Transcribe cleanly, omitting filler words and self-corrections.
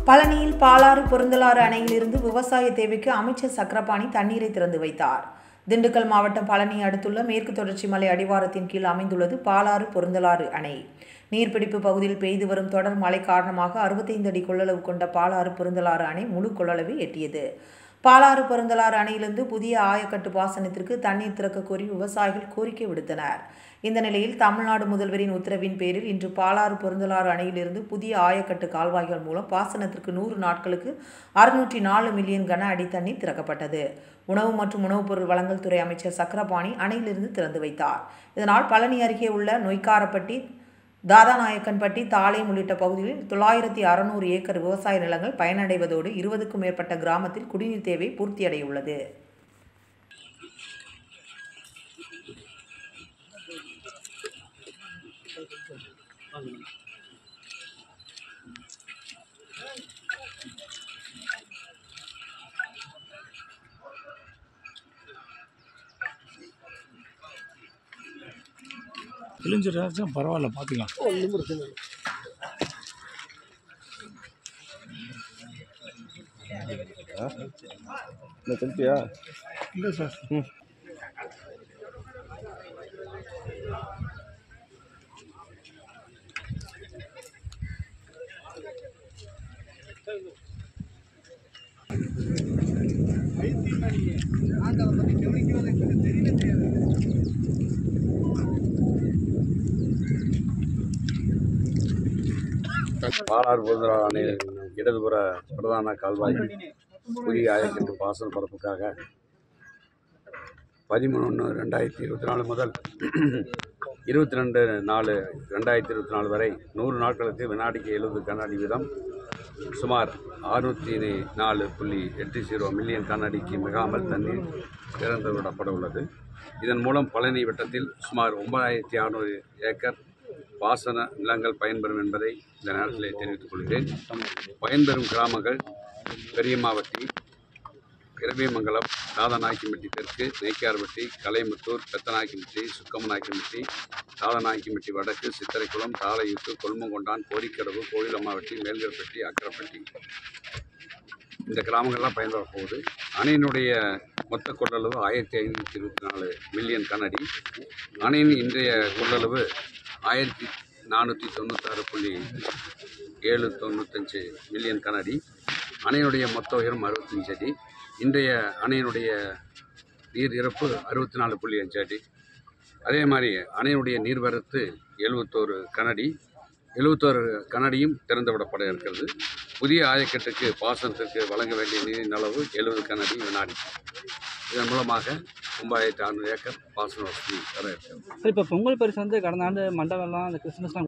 பழனியில் பாலாறு பொருந்தலாறு அணையிலிருந்து விவசாய தேவைக்கு அமைச்சர் சக்கரபாணி தண்ணீரை திறந்து வைத்தார். திண்டுக்கல் மாவட்டம் பழனி அடுத்துள்ள மேற்கு தொடர்ச்சி மலை அடிவாரத்தின் கீழ் அமைந்துள்ளது பாலாறு பொருந்தலாறு அணை. நீர்பிடிப்பு பகுதியில் பெய்து வரும் தொடர் மழை காரணமாக 65 அடி கொள்ளளவு கொண்ட பாலாறு பொருந்தலாறு அணை முழு கொள்ளளவை எட்டியது. பாலாறு பொருந்தலாறு அணையிலிருந்து புதிய ஆயக்கட்டு பாசனத்திற்கு தண்ணீர் திறக்க கோரி விவசாயிகள் கோரிக்கை விடுத்தனர். இந்த நிலையில் தமிழ்நாடு முதல்வரின் உத்தரவின் பேரில் இன்று பாலாறு பொருந்தலாறு அணையிலிருந்து புதிய ஆயக்கட்டு கால்வாய்கள் மூலம் பாசனத்திற்கு 100 நாட்களுக்கு 604 மில்லியன் கன அடி தண்ணீர் திறக்கப்பட்டது. உணவு மற்றும் உணவுப் பொருள் வழங்கல் துறை அமைச்சர் சக்கரபாணி அணையிலிருந்து திறந்து வைத்தார். இதனால் பழனி அருகே உள்ள நொய்க்காரப்பட்டி, தாதாநாயக்கன்பட்டி, தாளேம் உள்ளிட்ட பகுதிகளில் 9600 ஏக்கர் விவசாய நிலங்கள் பயனடைவதோடு 20க்கும் மேற்பட்ட கிராமத்தில் குடிநீர் தேவை பூர்த்தியடையுள்ளது. கிழிஞ்சிடாச்சும் பரவாயில்ல, பார்த்துக்கலாம். ஒன்றும் பிரச்சனை இல்லை. திருப்பியா இல்லை சார். பாலாறு பொருந்தலாறு அணையின் இடதுபுற பிரதான கால்வாய் புதிய ஆயக்கட்டு பாசன பரப்புக்காக 13/1/2024 முதல் 22/4/2024 வரை 100 நாட்களுக்கு வினாடிக்கு 70 கன அடி வீதம் சுமார் 604.80 மில்லியன் கன அடிக்கு மிகாமல் தண்ணீர் திறந்து விடப்பட உள்ளது. இதன் மூலம் பழனி வட்டத்தில் சுமார் 9600 ஏக்கர் பாசன நிலங்கள் பயன்பெறும் என்பதை இந்த நேரத்தில் தெரிவித்துக் கொள்கிறேன். பயன்பெறும் கிராமங்கள் பெரியமாவட்டி, இரவியமங்கலம், தாதாநாயக்கன்பட்டி தெற்கு, நெய்க்காரப்பட்டி, கலைமுத்தூர், பெத்தநாயக்கன்பட்டி, சுக்கமநாயக்கன்பட்டி, தாதாநாயக்கன்பட்டி வடக்கு, சித்திரைக்குளம், தாளையூத்து, கொல்மங்கொண்டான், கோரிக்கடவு, கோயிலம்மாவட்டி, மேல்கரப்பட்டி, அக்கரப்பட்டி இந்த கிராமங்கள்லாம் பயன்பெற போகுது. அணையினுடைய மொத்த கொள்ளளவு 1524 மில்லியன் கன அடி. அணையின் இன்றைய கொள்ளளவு 1496.795 மில்லியன் கன அடி. அணையினுடைய மொத்த உயரம் 65 அடி. இன்றைய அணையினுடைய நீர் இருப்பு 64.5 அடி. அதே மாதிரி அணையினுடைய நீர்வரத்து 71 கனஅடி. 71 கனஅடியும் திறந்துவிடப்பட இருக்கிறது. புதிய ஆயக்கட்டுக்கு பாசனத்திற்கு வழங்க வேண்டிய நீரின் அளவு 70 கனஅடி வினாடி. இதன் மூலமாக 9600 ஏக்கர் பாசன வசதி தர இருக்கிறது. இப்போ பொங்கல் பரிசு கடந்த ஆண்டு மண்டபம்லாம் அந்த கிறிஸ்துமஸ்லாம்